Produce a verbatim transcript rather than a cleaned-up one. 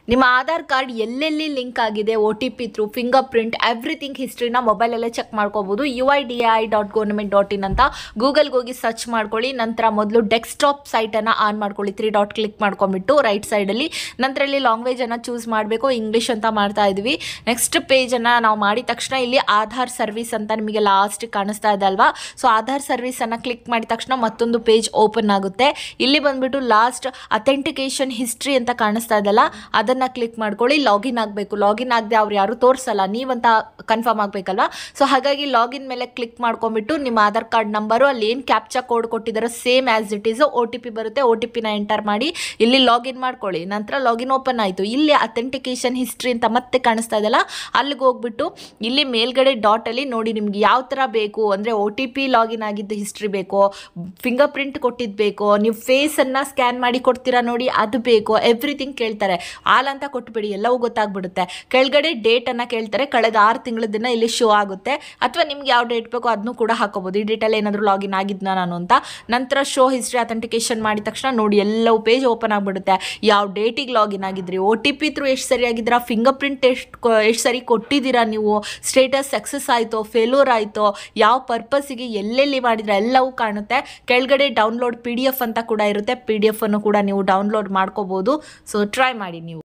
ನಿಮ್ಮ ಆಧಾರ್ ಕಾರ್ಡ್ ಎಲ್ಲೆಲ್ಲಿ ಲಿಂಕ್ ಆಗಿದೆ O T P through finger print everything ಹಿಸ್ಟ್ರಿನ ಮೊಬೈಲಲ್ಲೇ ಚೆಕ್ ಮಾಡ್ಕೋಬಹುದು. U I D I dot government dot in ಅಂತ ಗೂಗಲ್ಗೆ ಹೋಗಿ ಸರ್ಚ್ ಮಾಡ್ಕೊಳ್ಳಿ. ನಂತರ ಮೊದಲು ಡೆಸ್ಕ್ಟಾಪ್ ಸೈಟನ್ನು ಆನ್ ಮಾಡ್ಕೊಳ್ಳಿ. ತ್ರೀ ಡಾಟ್ ಕ್ಲಿಕ್ ಮಾಡ್ಕೊಂಡ್ಬಿಟ್ಟು ರೈಟ್ ಸೈಡಲ್ಲಿ ನಂತರ ಇಲ್ಲಿ ಲ್ಯಾಂಗ್ವೇಜನ್ನು ಚೂಸ್ ಮಾಡಬೇಕು. ಇಂಗ್ಲೀಷ್ ಅಂತ ಮಾಡ್ತಾ ಇದ್ವಿ. ನೆಕ್ಸ್ಟ್ ಪೇಜನ್ನು ನಾವು ಮಾಡಿದ ತಕ್ಷಣ ಇಲ್ಲಿ ಆಧಾರ್ ಸರ್ವಿಸ್ ಅಂತ ನಿಮಗೆ ಲಾಸ್ಟ್ ಕಾಣಿಸ್ತಾ ಇದೆ ಅಲ್ವಾ. ಸೊ ಆಧಾರ್ ಸರ್ವಿಸನ್ನು ಕ್ಲಿಕ್ ಮಾಡಿದ ತಕ್ಷಣ ಮತ್ತೊಂದು ಪೇಜ್ ಓಪನ್ ಆಗುತ್ತೆ. ಇಲ್ಲಿ ಬಂದ್ಬಿಟ್ಟು ಲಾಸ್ಟ್ ಅಥೆಂಟಿಕೇಶನ್ ಹಿಸ್ಟ್ರಿ ಅಂತ ಕಾಣಿಸ್ತಾ ಇದೆಯಲ್ಲ ಅದನ್ನು ಕ್ಲಿಕ್ ಮಾಡ್ಕೊಳ್ಳಿ. ಲಾಗಿನ್ ಆಗಬೇಕು. ಲಾಗಿನ್ ಆಗದೆ ಅವ್ರು ಯಾರು ತೋರಿಸಲ್ಲ, ನೀವಂತ ಕನ್ಫರ್ಮ್ ಆಗಬೇಕಲ್ವಾ. ಸೊ ಹಾಗಾಗಿ ಲಾಗಿನ್ ಮೇಲೆ ಕ್ಲಿಕ್ ಮಾಡ್ಕೊಂಡ್ಬಿಟ್ಟು ನಿಮ್ಮ ಆಧಾರ್ ಕಾರ್ಡ್ ನಂಬರು ಅಲ್ಲಿ ಏನು ಕ್ಯಾಪ್ಚಾ ಕೋಡ್ ಕೊಟ್ಟಿದ್ದಾರೋ same as it is O T P ಬರುತ್ತೆ. ಒ ಟಿ ಪಿನ ಎಂಟರ್ ಮಾಡಿ ಇಲ್ಲಿ ಲಾಗಿನ್ ಮಾಡ್ಕೊಳ್ಳಿ. ನಂತರ ಲಾಗಿನ್ ಓಪನ್ ಆಯಿತು. ಇಲ್ಲಿ ಅಥೆಂಟಿಕೇಶನ್ ಹಿಸ್ಟ್ರಿ ಅಂತ ಮತ್ತೆ ಕಾಣಿಸ್ತಾ ಇದೆಯಲ್ಲ ಅಲ್ಲಿಗೆ ಹೋಗ್ಬಿಟ್ಟು ಇಲ್ಲಿ ಮೇಲ್ಗಡೆ ಡಾಟಲ್ಲಿ ನೋಡಿ ನಿಮ್ಗೆ ಯಾವ ಥರ ಬೇಕು ಅಂದರೆ ಒ ಟಿ ಪಿ ಲಾಗಿನ್ ಆಗಿದ್ದ ಹಿಸ್ಟ್ರಿ ಬೇಕೋ, ಫಿಂಗರ್ ಪ್ರಿಂಟ್ ಕೊಟ್ಟಿದ್ದು ಬೇಕೋ, ನೀವು ಫೇಸನ್ನು ಸ್ಕ್ಯಾನ್ ಮಾಡಿ ಕೊಡ್ತೀರಾ ನೋಡಿ ಅದು ಬೇಕೋ, ಎವ್ರಿಥಿಂಗ್ ಕೇಳ್ತಾರೆ. ಆಲ್ ಅಂತ ಕೊಟ್ಬಿಡಿ, ಎಲ್ಲವೂ ಗೊತ್ತಾಗ್ಬಿಡುತ್ತೆ. ಕೆಳಗಡೆ ಡೇಟನ್ನು ಕೇಳ್ತಾರೆ. ಕಳೆದ ಆರು ತಿಂಗಳದನ್ನ ಇಲ್ಲಿ ಶೋ ಆಗುತ್ತೆ. ಅಥವಾ ನಿಮ್ಗೆ ಯಾವ ಡೇಟ್ ಬೇಕೋ ಅದನ್ನು ಕೂಡ ಹಾಕೋಬೋದು. ಈ ಡೇಟಲ್ಲಿ ಏನಾದರೂ ಲಾಗಿನ್ ಆಗಿದ್ನ ನಾನು ಅಂತ. ನಂತರ ಶೋ ಹಿಸ್ಟ್ರಿ ಅಥೆಂಟಿಕೇಶನ್ ಮಾಡಿದ ತಕ್ಷಣ ನೋಡಿ ಎಲ್ಲವೂ ಪೇಜ್ ಓಪನ್ ಆಗಿಬಿಡುತ್ತೆ. ಯಾವ ಡೇಟಿಗೆ ಲಾಗಿನ್ ಆಗಿದ್ರಿ, ಒ ಟಿ ಪಿ ಥ್ರೂ ಎಷ್ಟು ಸರಿ ಆಗಿದ್ದೀರಾ, ಫಿಂಗರ್ ಪ್ರಿಂಟ್ ಎಷ್ಟು ಎಷ್ಟು ಸರಿ ಕೊಟ್ಟಿದ್ದೀರಾ, ನೀವು ಸ್ಟೇಟಸ್ ಸಕ್ಸಸ್ ಆಯಿತೋ ಫೇಲ್ಯೂರ್ ಆಯಿತೋ, ಯಾವ ಪರ್ಪಸ್ಸಿಗೆ ಎಲ್ಲೆಲ್ಲಿ ಮಾಡಿದ್ರೆ ಎಲ್ಲವೂ ಕಾಣುತ್ತೆ. ಕೆಳಗಡೆ ಡೌನ್ಲೋಡ್ ಪಿ ಡಿ ಎಫ್ ಅಂತ ಕೂಡ ಇರುತ್ತೆ. ಪಿ ಡಿ ಎಫ್ ಅನ್ನು ಕೂಡ ನೀವು ಡೌನ್ಲೋಡ್ ಮಾಡ್ಕೋಬೋದು. ಸೊ ಟ್ರೈ ಮಾಡಿ ನೀವು.